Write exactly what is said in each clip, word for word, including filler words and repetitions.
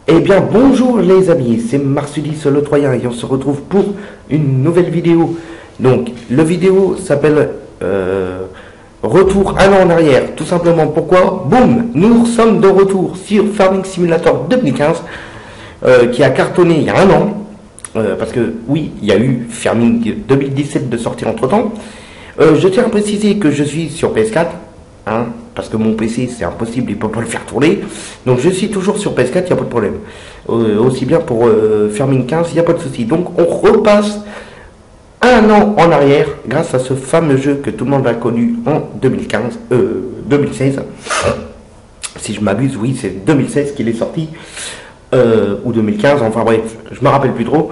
Eh bien bonjour les amis, c'est Marsudis le Troyen et on se retrouve pour une nouvelle vidéo. Donc la vidéo s'appelle euh, Retour un an en arrière. Tout simplement pourquoi, boum, nous sommes de retour sur Farming Simulator deux mille quinze euh, qui a cartonné il y a un an. Euh, parce que oui, il y a eu Farming deux mille dix-sept de sortir entre temps. Euh, je tiens à préciser que je suis sur P S quatre. Hein, parce que mon P C c'est impossible, il ne peut pas le faire tourner. Donc je suis toujours sur P S quatre, il n'y a pas de problème. Euh, aussi bien pour euh, Farming quinze, il n'y a pas de souci. Donc on repasse un an en arrière grâce à ce fameux jeu que tout le monde a connu en deux mille quinze, euh, deux mille seize. Si je m'abuse, oui, c'est deux mille seize qu'il est sorti. Euh, ou deux mille quinze, enfin bref, je me rappelle plus trop.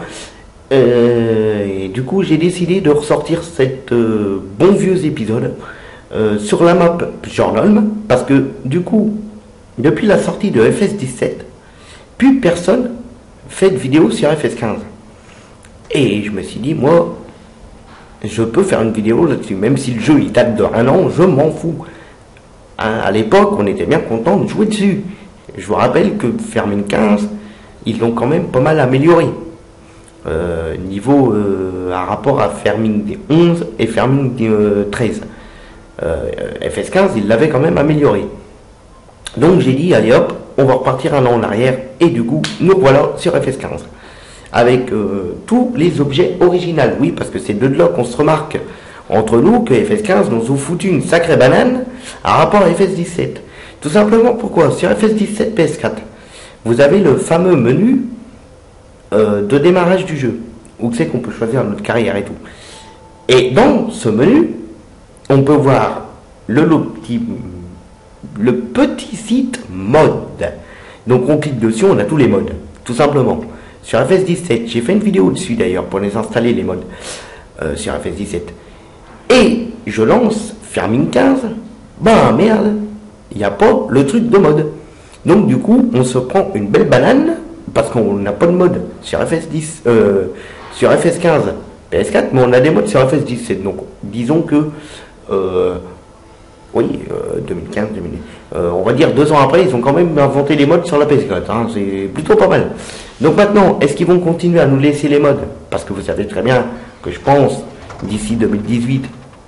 Euh, et du coup, j'ai décidé de ressortir cet euh, bon vieux épisode. Euh, sur la map Bjornholm, parce que du coup, depuis la sortie de F S dix-sept, plus personne fait de vidéo sur F S quinze. Et je me suis dit, moi, je peux faire une vidéo là-dessus, même si le jeu il date de un an, je m'en fous. Hein, à l'époque, on était bien content de jouer dessus. Je vous rappelle que Farming quinze, ils l'ont quand même pas mal amélioré. Euh, niveau euh, à rapport à Farming onze et Farming euh, treize. Euh, F S quinze, il l'avait quand même amélioré. Donc j'ai dit, allez hop, on va repartir un an en arrière. Et du coup, nous voilà sur F S quinze. Avec euh, tous les objets originaux. Oui, parce que c'est de là qu'on se remarque entre nous que F S quinze nous a foutu une sacrée banane à rapport à F S dix-sept. Tout simplement pourquoi, sur F S dix-sept P S quatre, vous avez le fameux menu euh, de démarrage du jeu. Où c'est qu'on peut choisir notre carrière et tout. Et dans ce menu, on peut voir le, le, petit, le petit site mode. Donc on clique dessus, on a tous les modes, tout simplement. Sur F S dix-sept, j'ai fait une vidéo dessus d'ailleurs pour les installer les modes euh, sur F S dix-sept. Et je lance Farming quinze, ben merde, il n'y a pas le truc de mode. Donc du coup, on se prend une belle banane parce qu'on n'a pas de mode sur F S dix, euh, sur F S quinze, P S quatre, mais on a des modes sur F S dix-sept. Donc disons que Euh, oui, euh, deux mille quinze, deux mille, euh, on va dire deux ans après, ils ont quand même inventé les modes sur la P S quatre, hein, c'est plutôt pas mal. Donc maintenant, est-ce qu'ils vont continuer à nous laisser les modes? Parce que vous savez très bien que je pense, d'ici deux mille dix-huit,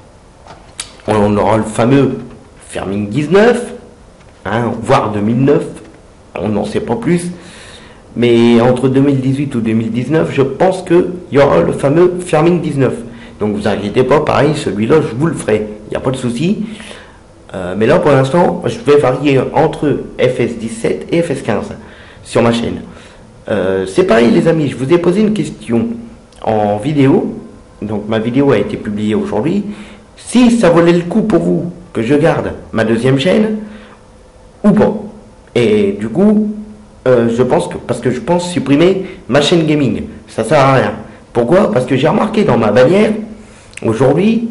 on aura le fameux Farming dix-neuf, hein, voire deux mille neuf, on n'en sait pas plus. Mais entre deux mille dix-huit ou deux mille dix-neuf, je pense qu'il y aura le fameux Farming dix-neuf. Donc vous inquiétez pas, pareil, celui-là, je vous le ferai. Il n'y a pas de souci. Euh, mais là, pour l'instant, je vais varier entre F S dix-sept et F S quinze sur ma chaîne. Euh, c'est pareil, les amis, je vous ai posé une question en vidéo. Donc ma vidéo a été publiée aujourd'hui. Si ça valait le coup pour vous que je garde ma deuxième chaîne ou pas. Et du coup, euh, je pense que, parce que je pense supprimer ma chaîne gaming. Ça sert à rien. Pourquoi? Parce que j'ai remarqué dans ma bannière, aujourd'hui,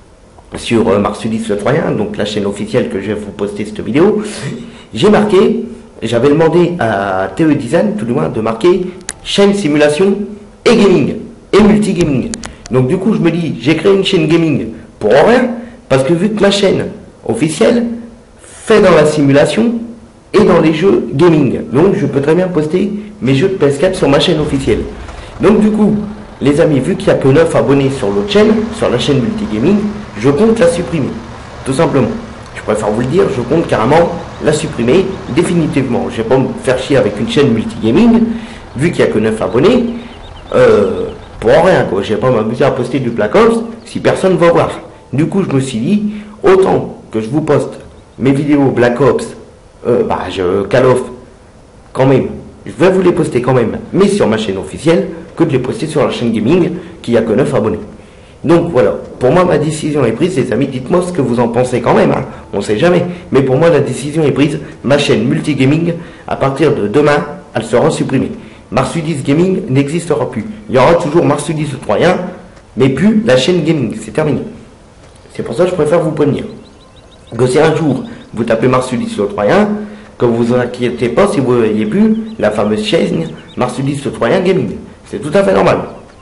sur euh, Marsudis le Troyen, donc la chaîne officielle que je vais vous poster cette vidéo, j'ai marqué, j'avais demandé à T E Design, tout du moins, de marquer chaîne simulation et gaming, et multigaming. Donc du coup, je me dis, j'ai créé une chaîne gaming pour rien, parce que vu que ma chaîne officielle fait dans la simulation et dans les jeux gaming, donc je peux très bien poster mes jeux de P S quatre sur ma chaîne officielle. Donc du coup, les amis, vu qu'il n'y a que neuf abonnés sur l'autre chaîne, sur la chaîne multigaming, je compte la supprimer. Tout simplement. Je préfère vous le dire, je compte carrément la supprimer définitivement. Je ne vais pas me faire chier avec une chaîne multigaming, vu qu'il n'y a que neuf abonnés, euh, pour rien quoi. Je ne vais pas m'amuser à poster du Black Ops si personne ne va voir. Du coup, je me suis dit, autant que je vous poste mes vidéos Black Ops, euh, bah, je Call of, quand même, je vais vous les poster quand même, mais sur ma chaîne officielle, que de les poster sur la chaîne gaming qui a que neuf abonnés. Donc voilà, pour moi ma décision est prise, les amis, dites-moi ce que vous en pensez quand même, hein. On sait jamais, mais pour moi la décision est prise, ma chaîne multigaming, à partir de demain, elle sera supprimée. Marsudis Gaming n'existera plus, il y aura toujours Marsudis le Troyen, mais plus la chaîne gaming, c'est terminé. C'est pour ça que je préfère vous prévenir. Que si un jour vous tapez Marsudis le Troyen, que vous vous inquiétez pas si vous ne voyez plus la fameuse chaîne Marsudis le Troyen Gaming. C'est tout à fait normal.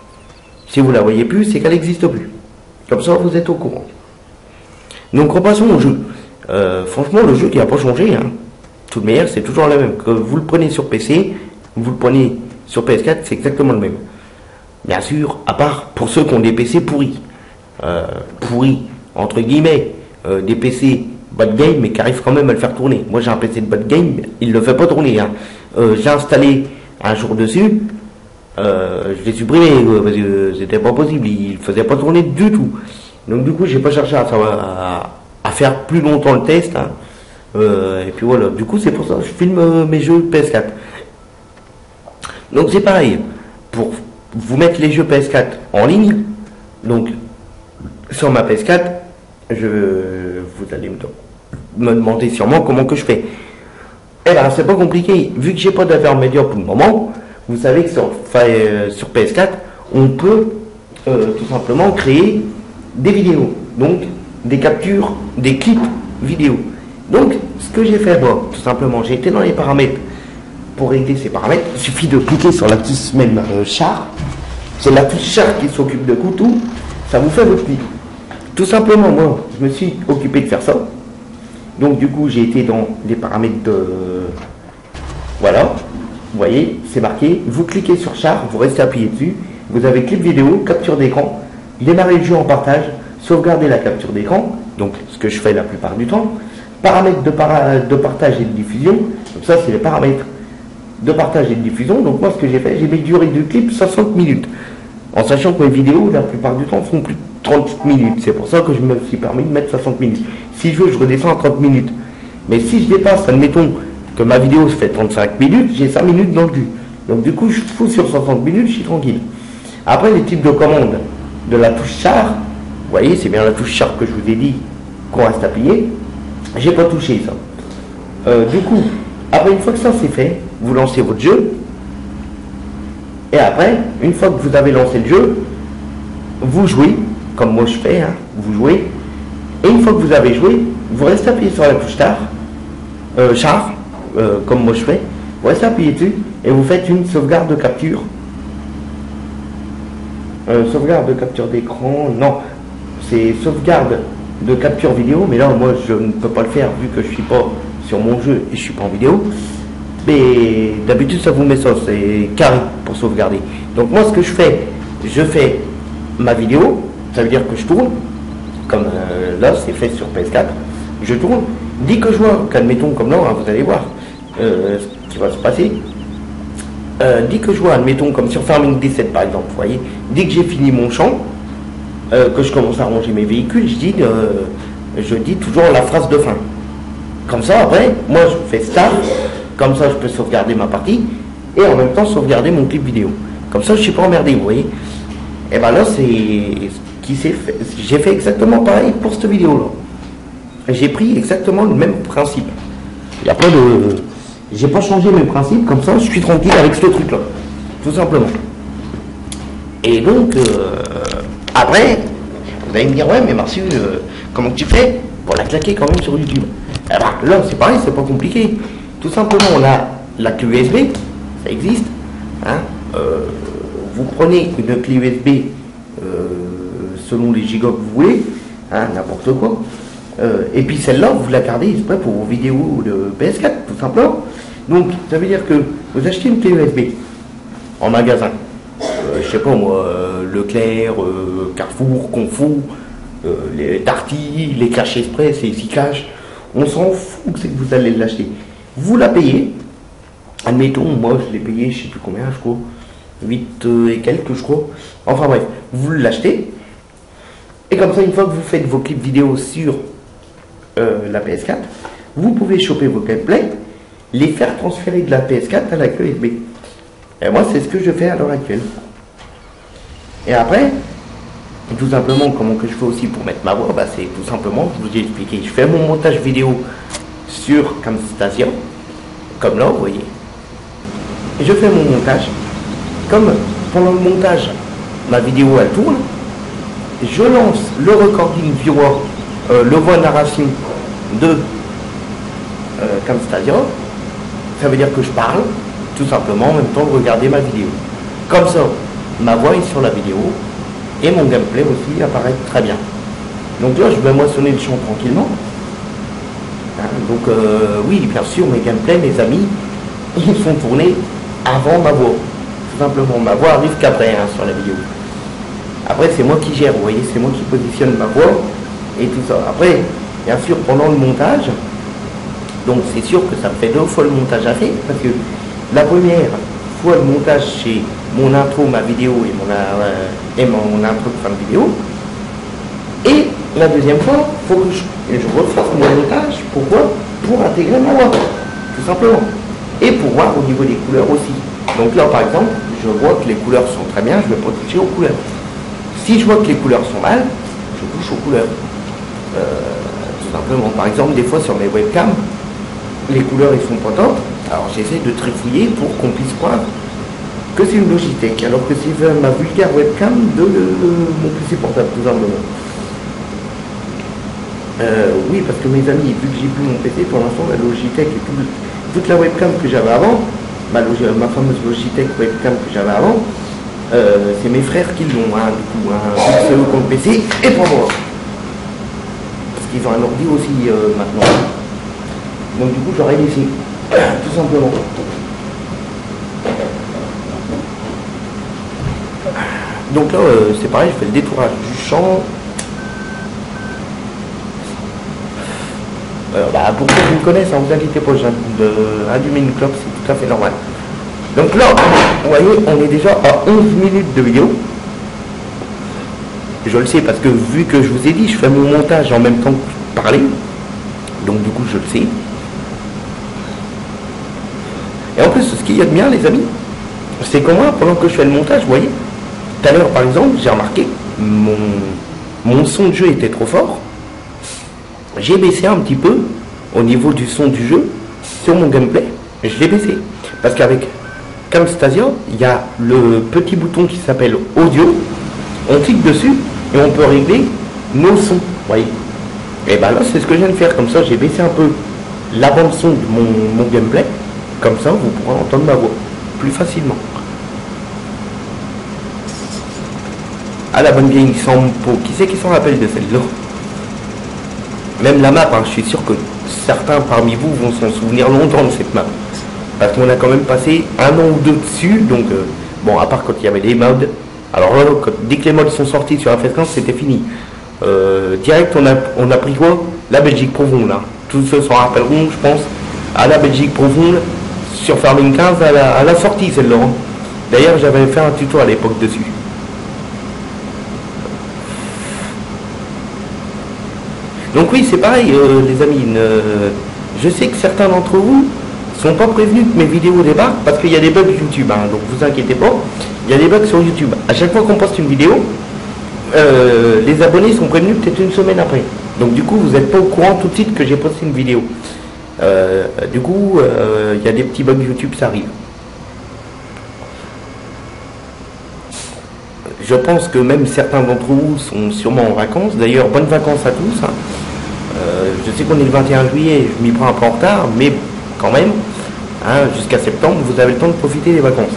Si vous ne la voyez plus, c'est qu'elle n'existe plus. Comme ça, vous êtes au courant. Donc, repassons au jeu. Euh, franchement, le jeu qui n'a pas changé. Hein. Tout de manière, c'est toujours le même. Que vous le prenez sur P C vous le prenez sur P S quatre, c'est exactement le même. Bien sûr, à part pour ceux qui ont des P C pourris. Euh, pourris, entre guillemets, euh, des P C bas de game, mais qui arrivent quand même à le faire tourner. Moi j'ai un P C de bas de game, il ne le fait pas tourner. Hein. Euh, j'ai installé un jour dessus, euh, je l'ai supprimé, euh, parce que c'était pas possible, il ne faisait pas tourner du tout. Donc du coup j'ai pas cherché à, à, à faire plus longtemps le test. Hein. Euh, et puis voilà, du coup c'est pour ça que je filme euh, mes jeux P S quatre. Donc c'est pareil, pour vous mettre les jeux P S quatre en ligne, donc sur ma P S quatre, je, vous allez me, me demander sûrement comment que je fais. Eh ben c'est pas compliqué, vu que j'ai pas d'intermédiaire pour le moment, vous savez que sur, euh, sur P S quatre, on peut euh, tout simplement créer des vidéos, donc des captures, des clips vidéo. Donc ce que j'ai fait, moi, tout simplement, j'ai été dans les paramètres. Pour régler ces paramètres, il suffit de cliquer sur la touche même euh, char. C'est la touche char qui s'occupe de tout, ça vous fait votre clip. Tout simplement, moi, je me suis occupé de faire ça. Donc du coup, j'ai été dans les paramètres de... Voilà, vous voyez, c'est marqué. Vous cliquez sur char, vous restez appuyé dessus. Vous avez clip vidéo, capture d'écran, démarrer le jeu en partage, sauvegarder la capture d'écran, donc ce que je fais la plupart du temps. Paramètres de, para... de partage et de diffusion, donc ça c'est les paramètres de partage et de diffusion. Donc moi ce que j'ai fait, j'ai mis durée du clip soixante minutes, en sachant que mes vidéos la plupart du temps font plus de trente minutes. C'est pour ça que je me suis permis de mettre soixante minutes. Si je veux, je redescends à trente minutes. Mais si je dépasse, admettons que ma vidéo se fait trente-cinq minutes, j'ai cinq minutes dans le cul. Donc du coup je fous sur soixante minutes, je suis tranquille. Après les types de commandes de la touche char, vous voyez, c'est bien la touche char que je vous ai dit qu'on reste appuyé. J'ai pas touché ça. Euh, du coup, après une fois que ça c'est fait, vous lancez votre jeu. Et après, une fois que vous avez lancé le jeu, vous jouez, comme moi je fais, hein, vous jouez. Et une fois que vous avez joué, vous restez appuyé sur la touche char, euh, char, euh, comme moi je fais. Vous restez appuyé dessus et vous faites une sauvegarde de capture. Euh, sauvegarde de capture d'écran, non, c'est sauvegarde de capture vidéo, mais là moi je ne peux pas le faire vu que je suis pas sur mon jeu et je suis pas en vidéo. Mais d'habitude ça vous met ça, c'est carré pour sauvegarder. Donc moi ce que je fais, je fais ma vidéo, ça veut dire que je tourne, comme euh, là c'est fait sur P S quatre, je tourne, dès que je vois, qu'admettons comme là, hein, vous allez voir euh, ce qui va se passer, euh, dès que je vois, admettons comme sur Farming dix-sept par exemple, vous voyez, dès que j'ai fini mon champ, euh, que je commence à ranger mes véhicules, je dis, euh, je dis toujours la phrase de fin. Comme ça après, moi je fais start. Comme ça, je peux sauvegarder ma partie et en même temps sauvegarder mon clip vidéo. Comme ça, je ne suis pas emmerdé, vous voyez. Et bien là, c'est ce qui s'est fait. J'ai fait exactement pareil pour cette vidéo-là. J'ai pris exactement le même principe. Il n'y a pas de... J'ai pas changé mes principes, comme ça, je suis tranquille avec ce truc-là. Tout simplement. Et donc, euh, après, vous allez me dire, ouais, mais Marcu, euh, comment tu fais pour la claquer quand même sur YouTube? Eh ben, là, c'est pareil, c'est pas compliqué. Tout simplement, on a la clé U S B, ça existe. Hein, euh, vous prenez une clé U S B euh, selon les gigas que vous voulez, hein, n'importe quoi. Euh, et puis celle-là, vous la gardez exprès pour vos vidéos de P S quatre, tout simplement. Donc, ça veut dire que vous achetez une clé U S B en magasin. Euh, je sais pas moi, euh, Leclerc, euh, Carrefour, Confour, euh, les Darty, les Cash Express et Easy Cash. On s'en fout que c'est que vous allez l'acheter. Vous la payez, admettons, moi je l'ai payé, je sais plus combien, je crois, huit euh, et quelques, je crois. Enfin bref, vous l'achetez, et comme ça, une fois que vous faites vos clips vidéo sur euh, la P S quatre, vous pouvez choper vos gameplays, les faire transférer de la P S quatre à la clé U S B. Et moi, c'est ce que je fais à l'heure actuelle. Et après, tout simplement, comment que je fais aussi pour mettre ma voix, bah, c'est tout simplement, je vous ai expliqué, je fais mon montage vidéo sur Camtasia, comme là, vous voyez. Et je fais mon montage. Comme pendant le montage, ma vidéo elle tourne, je lance le recording viewer, euh, le voix narration de euh, Camtasia. Ça veut dire que je parle, tout simplement, en même temps de regarder ma vidéo. Comme ça, ma voix est sur la vidéo et mon gameplay aussi apparaît très bien. Donc là, je vais moissonner le champ tranquillement. Hein, donc euh, oui, bien sûr, mes gameplays, mes amis, ils sont tournés avant ma voix. Tout simplement, ma voix arrive qu'après hein, sur la vidéo. Après, c'est moi qui gère, vous voyez, c'est moi qui positionne ma voix et tout ça. Après, bien sûr, pendant le montage, donc c'est sûr que ça me fait deux fois le montage à faire, parce que la première fois le montage, c'est mon intro, ma vidéo et mon, euh, et mon intro de fin de vidéo. Et la deuxième fois, il faut que je, je refasse mon montage. Pourquoi? Pour intégrer ma voix, tout simplement. Et pour voir au niveau des couleurs aussi. Donc là, par exemple, je vois que les couleurs sont très bien, je vais pas toucher aux couleurs. Si je vois que les couleurs sont mal, je touche aux couleurs. Euh, tout simplement. Par exemple, des fois sur mes webcams, les couleurs ils sont pas top. Alors j'essaie de trifouiller pour qu'on puisse croire que c'est une Logitech. Alors que c'est ma vulgaire webcam de, de, de mon P C portable, tout simplement. Euh, oui, parce que mes amis, vu que j'ai plus mon P C, pour l'instant, la Logitech et tout, toute la webcam que j'avais avant, ma, ma fameuse Logitech webcam que j'avais avant, euh, c'est mes frères qui l'ont, hein, du coup, hein, c'est eux qui ont le P C et pas moi. Parce qu'ils ont un ordi aussi euh, maintenant. Donc du coup, j'aurais laissé, tout simplement. Donc là, euh, c'est pareil, je fais le détourage du champ. Euh, bah, pour ceux qui me connaissent, hein, vous inquiétez pas, je viens d'allumer une clope, c'est tout à fait normal. Donc là, vous voyez, on est déjà à onze minutes de vidéo. Je le sais parce que vu que je vous ai dit, je fais mon montage en même temps que je parlais. Donc du coup, je le sais. Et en plus, ce qu'il y a de bien, les amis, c'est que moi, pendant que je fais le montage, vous voyez, tout à l'heure, par exemple, j'ai remarqué, mon, mon son de jeu était trop fort. J'ai baissé un petit peu au niveau du son du jeu sur mon gameplay. Je l'ai baissé. Parce qu'avec Camtasia, il y a le petit bouton qui s'appelle audio. On clique dessus et on peut régler nos sons. Vous voyez. Et bien là, c'est ce que je viens de faire. Comme ça, j'ai baissé un peu la bande son de mon, mon gameplay. Comme ça, vous pourrez entendre ma voix plus facilement. Ah, la bonne vieille Sampo. Qui c'est qui s'en rappelle de celle-là? Même la map, hein, je suis sûr que certains parmi vous vont s'en souvenir longtemps de cette map. Parce qu'on a quand même passé un an ou deux dessus. Donc, euh, bon, à part quand il y avait des mods. Alors là, quand, dès que les mods sont sortis sur F S quinze, c'était fini. Euh, direct, on a, on a pris quoi? La Belgique Profonde. Hein. Tous ceux s'en rappelleront, je pense, à la Belgique Profonde sur Farming quinze à la, à la sortie, celle-là. Hein. D'ailleurs, j'avais fait un tuto à l'époque dessus. Donc oui, c'est pareil, euh, les amis. Ne... Je sais que certains d'entre vous sont pas prévenus que mes vidéos débarquent parce qu'il y a des bugs YouTube. Hein, donc vous inquiétez pas, il y a des bugs sur YouTube. À chaque fois qu'on poste une vidéo, euh, les abonnés sont prévenus peut-être une semaine après. Donc du coup, vous n'êtes pas au courant tout de suite que j'ai posté une vidéo. Euh, du coup, euh, il y a des petits bugs YouTube, ça arrive. Je pense que même certains d'entre vous sont sûrement en vacances. D'ailleurs, bonnes vacances à tous. Hein. Euh, je sais qu'on est le vingt et un juillet, je m'y prends un peu en retard, mais quand même, hein, jusqu'à septembre, vous avez le temps de profiter des vacances.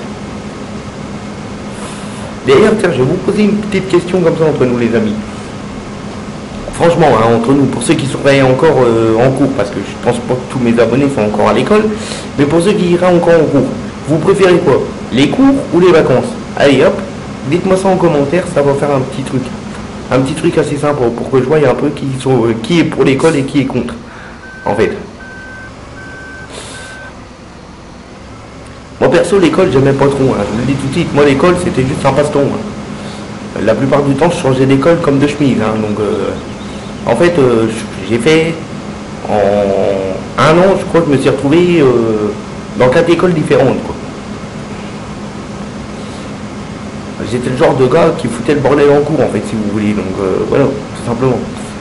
D'ailleurs, tiens, je vais vous poser une petite question comme ça entre nous, les amis. Franchement, hein, entre nous, pour ceux qui surveillent encore euh, en cours, parce que je pense pas que tous mes abonnés sont encore à l'école, mais pour ceux qui iraient encore en cours, vous préférez quoi? Les cours ou les vacances? Allez, hop. Dites-moi ça en commentaire, ça va faire un petit truc. Un petit truc assez simple pour que je voie un peu qui, sont, euh, qui est pour l'école et qui est contre. En fait. Moi perso, l'école, j'aimais pas trop. Hein. Je vous le dis tout de suite, moi l'école, c'était juste un passe-temps. Hein. La plupart du temps, je changeais d'école comme de chemise. Hein. Donc, euh, en fait, euh, j'ai fait... En un an, je crois que je me suis retrouvé euh, dans quatre écoles différentes. Quoi. J'étais le genre de gars qui foutait le bordel en cours en fait si vous voulez, donc euh, voilà, tout simplement.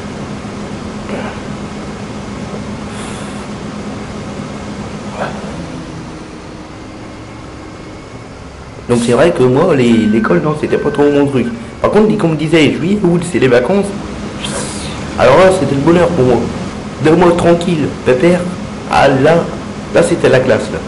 Donc c'est vrai que moi, l'école, non, c'était pas trop mon truc. Par contre, comme on me disait, juillet, août, c'est les vacances, alors là, c'était le bonheur pour moi. Deux mois tranquille, pépère, ah là, là c'était la classe là.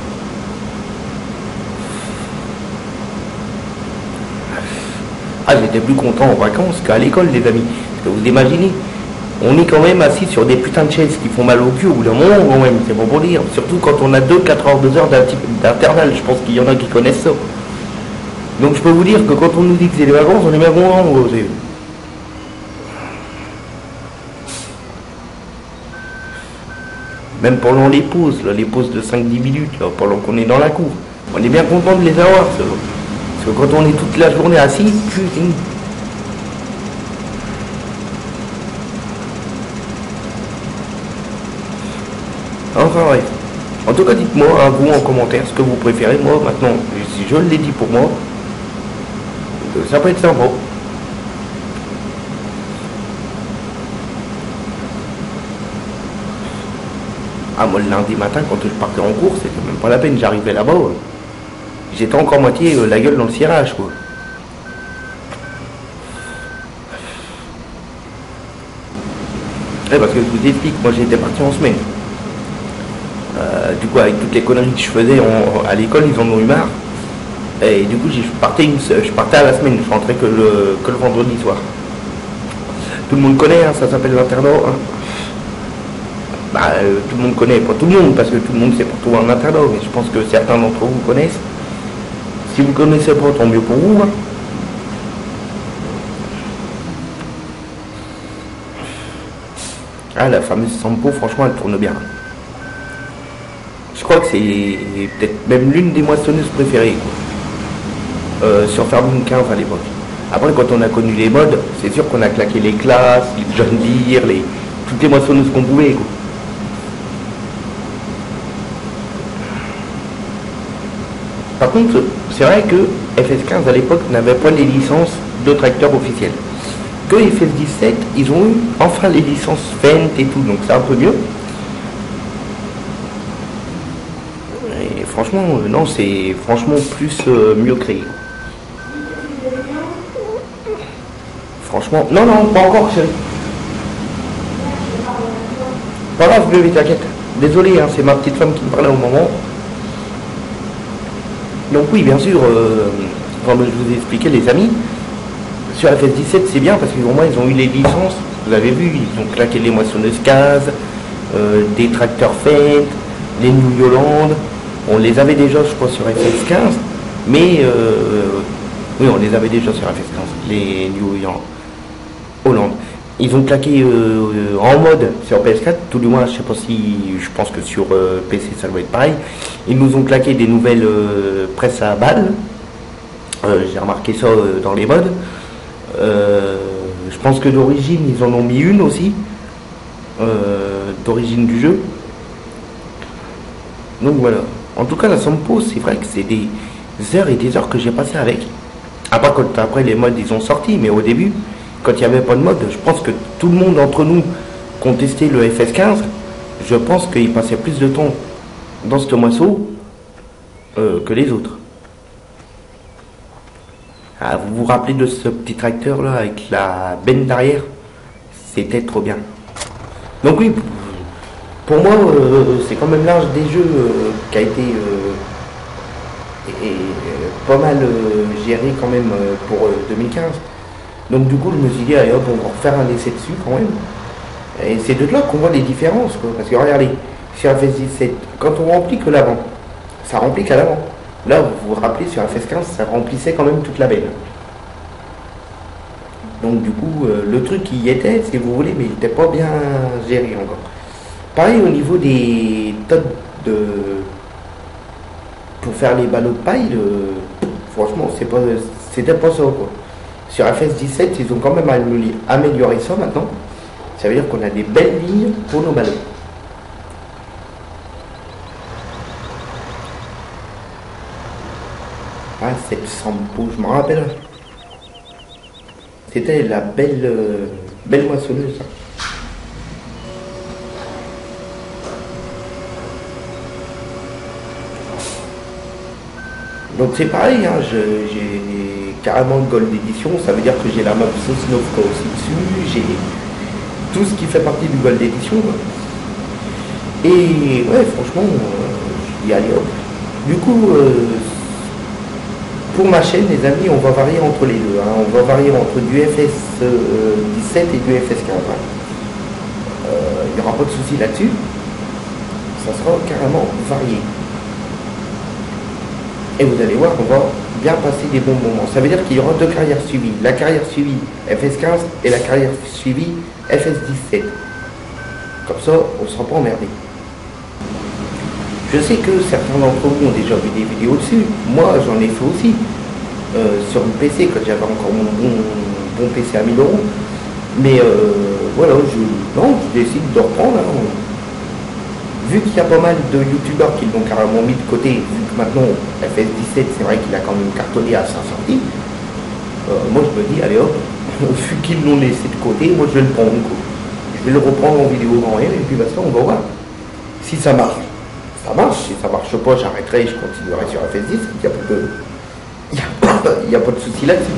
Ah, j'étais plus content en vacances qu'à l'école, les amis. Parce que vous imaginez, On est quand même assis sur des putains de chaises qui font mal au cul au bout d'un moment quand même, c'est bon pour dire. Surtout quand on a deux quatre heures, deux heures d'intervalle, je pense qu'il y en a qui connaissent ça. Donc je peux vous dire que quand on nous dit que c'est des vacances, on est bien content. Même pendant les pauses, là, les pauses de cinq dix minutes, là, pendant qu'on est dans la cour, on est bien content de les avoir. Ça. Parce que quand on est toute la journée assis, putain. Enfin bref. En tout cas, dites-moi, hein, vous en commentaire, ce que vous préférez. Moi, maintenant, si je l'ai dit pour moi, ça peut être sympa. Ah, moi, le lundi matin, quand je partais en cours, c'était même pas la peine. J'arrivais là-bas, euh, j'étais encore moitié euh, la gueule dans le cirage, quoi. Ouais, parce que je vous explique, moi, j'étais parti en semaine. Euh, du coup, avec toutes les conneries que je faisais en, à l'école, ils en ont eu marre. Et du coup, je partais, une, je partais à la semaine, je rentrais que le, que le vendredi soir. Tout le monde connaît, hein, ça s'appelle l'internat. Hein. Bah, euh, tout le monde connaît, pas tout le monde, parce que tout le monde sait pour trouver un internat, mais je pense que certains d'entre vous connaissent. Si vous ne connaissez pas, tant mieux pour vous. Hein. Ah, la fameuse Sampo, franchement, elle tourne bien. Je crois que c'est peut-être même l'une des moissonneuses préférées, quoi. Euh, sur Farming quinze à l'époque. Après, quand on a connu les modes, c'est sûr qu'on a claqué les classes, les John Deere, les... toutes les moissonneuses qu'on pouvait, quoi. Par contre, c'est vrai que F S quinze à l'époque n'avait pas les licences de tracteurs officiels. Que F S dix-sept, ils ont eu enfin les licences Fendt et tout, donc c'est un peu mieux. Et franchement, euh, non, c'est franchement plus euh, mieux créé. Franchement, non, non, pas encore, chérie. Pas grave, bébé, t'inquiète. Désolé, hein, c'est ma petite femme qui me parlait au moment. Donc oui, bien sûr, euh, comme je vous ai expliqué, les amis, sur F S dix-sept, c'est bien parce qu'au moins, ils ont eu les licences. Vous avez vu, ils ont claqué les moissonneuses Caz, euh, des tracteurs Fendt, les New Holland. On les avait déjà, je crois, sur F S quinze, mais euh, oui, on les avait déjà sur F S quinze, les New Holland. Ils ont claqué euh, en mode sur P S quatre, tout du moins, je sais pas si, je pense que sur euh, P C ça doit être pareil. Ils nous ont claqué des nouvelles euh, presses à balles. Euh, J'ai remarqué ça euh, dans les modes. Euh, je pense que d'origine, ils en ont mis une aussi, euh, d'origine du jeu. Donc voilà. En tout cas, la Sampo, c'est vrai que c'est des heures et des heures que j'ai passé avec. Après, quand après les modes, ils ont sorti, mais au début, quand il n'y avait pas de mode, je pense que tout le monde entre nous qui ont testé le F S quinze, je pense qu'ils passaient plus de temps dans ce moisseau euh, que les autres. Ah, vous vous rappelez de ce petit tracteur là avec la benne derrière? C'était trop bien. Donc oui, pour moi, euh, c'est quand même l'âge des jeux euh, qui a été euh, et, euh, pas mal euh, géré quand même euh, pour euh, deux mille quinze. Donc du coup, je me suis dit, allez hop, on va refaire un essai dessus quand même. Et c'est de là qu'on voit les différences, quoi. Parce que regardez, sur F S dix-sept, quand on remplit que l'avant, ça remplit qu'à l'avant. Là, vous vous rappelez, sur F S quinze, ça remplissait quand même toute la benne. Donc du coup, euh, le truc y était, si vous voulez, mais il n'était pas bien géré encore. Pareil au niveau des tonnes de... pour faire les ballots de paille, euh, franchement, c'est pas, c'était pas ça, quoi. Sur F S dix-sept, ils ont quand même amélioré ça maintenant. Ça veut dire qu'on a des belles lignes pour nos ballots. Ah, cette Sampo, je m'en rappelle. C'était la belle, euh, belle moissonneuse. Donc c'est pareil, hein, j'ai carrément le Gold Edition, ça veut dire que j'ai la map Sosnovka aussi dessus, j'ai tout ce qui fait partie du Gold Edition. Quoi. Et ouais, franchement, euh, je dis allez hop. Du coup, euh, pour ma chaîne, les amis, on va varier entre les deux. Hein. On va varier entre du F S dix-sept et du F S quinze. Hein. n'y aura pas de souci là-dessus. Ça sera carrément varié. Et vous allez voir, on va bien passer des bons moments. Ça veut dire qu'il y aura deux carrières suivies. La carrière suivie F S quinze et la carrière suivie F S dix-sept. Comme ça, on ne sera pas emmerdé. Je sais que certains d'entre vous ont déjà vu des vidéos dessus. Moi, j'en ai fait aussi. Euh, sur le P C, quand j'avais encore mon bon, bon P C à mille euros. Mais euh, voilà, je, non, je décide de reprendre. Hein. Vu qu'il y a pas mal de youtubeurs qui l'ont carrément mis de côté, vu que maintenant F S dix-sept, c'est vrai qu'il a quand même cartonné à sa sortie, euh, moi je me dis, allez hop, vu qu'ils l'ont laissé de côté, moi je vais le prendre. Je vais le reprendre en vidéo en réel et puis basta, on va voir. Si ça marche, ça marche. Si ça marche pas, j'arrêterai et je continuerai sur F S dix. Il n'y a pas de, il y a pas, il y a pas de souci là-dessus.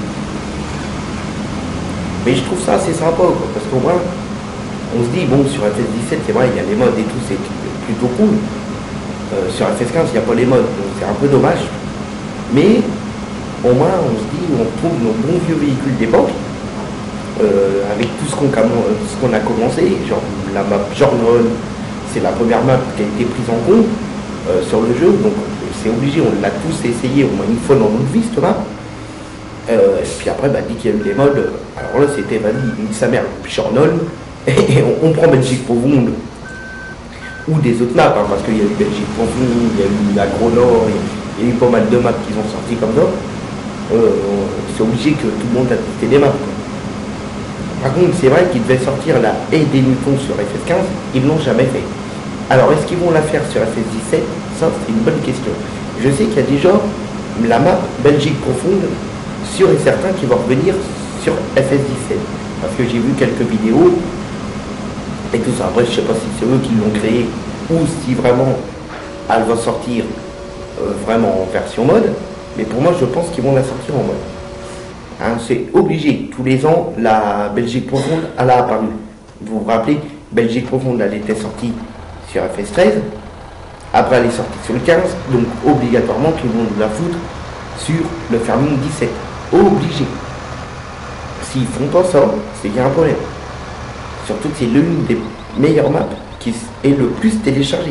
Mais je trouve ça assez sympa, quoi, parce qu'au moins, on se dit, bon, sur F S dix-sept, c'est vrai, il y a les modes et tout, c'est plutôt cool. Euh, sur F S quinze, il n'y a pas les modes, donc c'est un peu dommage. Mais au moins, on se dit, on trouve nos bons vieux véhicules d'époque, euh, avec tout ce qu'on qu'on a commencé, genre la map Journal, c'est la première map qui a été prise en compte euh, sur le jeu, donc c'est obligé, on l'a tous essayé au moins une fois dans notre vie, cette map. Euh, et puis après, bah, dès qu'il y a eu les modes, alors là c'était, vas-y, une sa mère, Journal, et on, on prend Belgique Profonde ou des autres maps, hein, parce qu'il y a eu Belgique Profonde, il y a eu la Gros Nord, il y a eu pas mal de maps qui sont sortis comme ça. Euh, c'est obligé que tout le monde a testé des maps. Quoi. Par contre, c'est vrai qu'ils devaient sortir la haie des Newtons sur F S quinze, ils ne l'ont jamais fait. Alors, est-ce qu'ils vont la faire sur F S dix-sept? Ça, c'est une bonne question. Je sais qu'il y a déjà la map Belgique Profonde, sûr et certain, qui va revenir sur F S dix-sept. Parce que j'ai vu quelques vidéos et tout ça. Après, je sais pas si c'est eux qui l'ont créé ou si vraiment elle va sortir euh, vraiment en version mode. Mais pour moi, je pense qu'ils vont la sortir en mode. Hein, c'est obligé. Tous les ans, la Belgique Profonde, elle a apparu. Vous vous rappelez, Belgique Profonde, elle était sortie sur F S treize. Après, elle est sortie sur le quinze. Donc, obligatoirement, qu'ils vont la foutre sur le Farming dix-sept. Obligé. S'ils font pas ça, c'est qu'il y a un problème. Surtout que c'est l'une des meilleures maps qui est le plus téléchargée.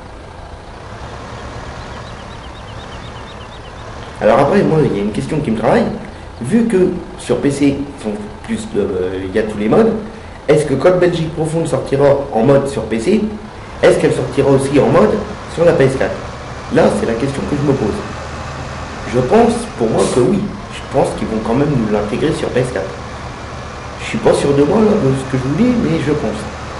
Alors après, moi, il y a une question qui me travaille. Vu que sur P C, sont plus de, euh, il y a tous les modes, est-ce que quand Belgique Profonde sortira en mode sur P C, est-ce qu'elle sortira aussi en mode sur la P S quatre? Là, c'est la question que je me pose. Je pense, pour moi, que oui. Je pense qu'ils vont quand même nous l'intégrer sur P S quatre. Je suis pas sûr de moi, là, de ce que je vous dis, mais je pense.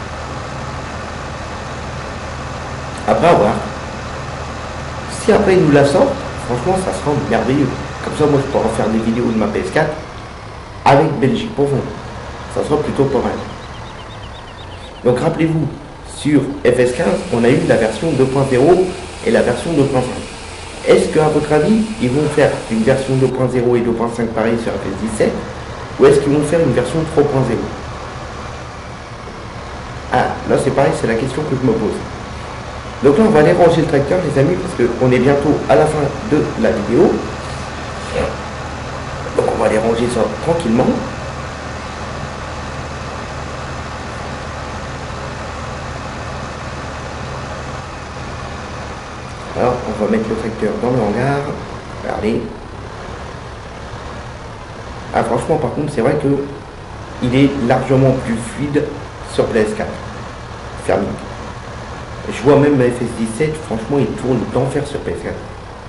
Après, à voir. Si après ils nous la sortent, franchement, ça sera merveilleux. Comme ça, moi, je pourrai faire des vidéos de ma P S quatre avec Belgique Profonde. Ça sera plutôt pas mal. Donc, rappelez-vous, sur F S quinze, on a eu la version deux point zéro et la version deux point cinq. Est-ce qu'à votre avis, ils vont faire une version deux point zéro et deux point cinq pareil sur F S dix-sept, ou est-ce qu'ils vont faire une version trois point zéro? Ah, là c'est pareil, c'est la question que je me pose. Donc là, on va aller ranger le tracteur, les amis, parce qu'on est bientôt à la fin de la vidéo. Donc on va aller ranger ça tranquillement. Alors, on va mettre le tracteur dans le hangar. Regardez. Ah, franchement, par contre, c'est vrai que il est largement plus fluide sur P S quatre. Fermé. Je vois même F S dix-sept, franchement, il tourne d'enfer sur P S quatre.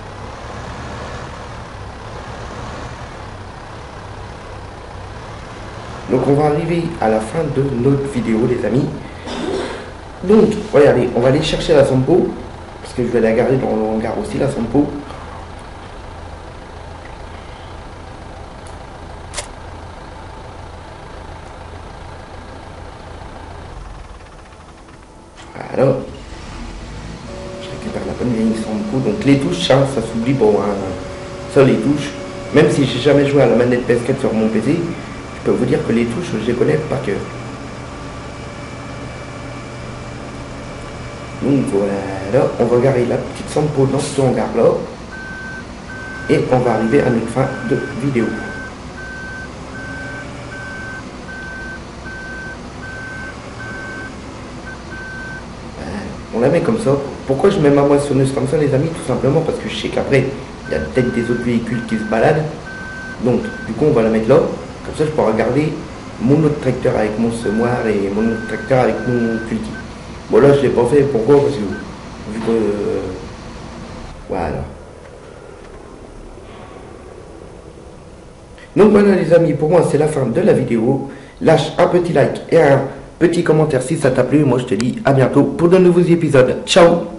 Donc, on va arriver à la fin de notre vidéo, les amis. Donc, regardez, on va aller chercher la Sampo. Parce que je vais la garder dans le hangar aussi, la Sampo. Voilà. Je récupère la bonne vieille Sampo. Donc les touches, ça, ça s'oublie pas. Hein. Ça, les touches. Même si j'ai jamais joué à la manette P S quatre sur mon P C, je peux vous dire que les touches, je les connais par cœur. Donc voilà, on va garer la petite Sampo dans ce hangar là. Et on va arriver à notre fin de vidéo. On la met comme ça. Pourquoi je mets ma moissonneuse comme ça, les amis? Tout simplement parce que je sais qu'après, il y a peut-être des autres véhicules qui se baladent. Donc, du coup, on va la mettre là. Comme ça, je pourrai regarder mon autre tracteur avec mon semoir et mon autre tracteur avec mon culti. Bon, là, je l'ai pas fait. Pourquoi? Parce que, vu que... Euh, voilà. Donc voilà les amis, pour moi c'est la fin de la vidéo. Lâche un petit like et un petit commentaire si ça t'a plu. Moi je te dis à bientôt pour de nouveaux épisodes. Ciao!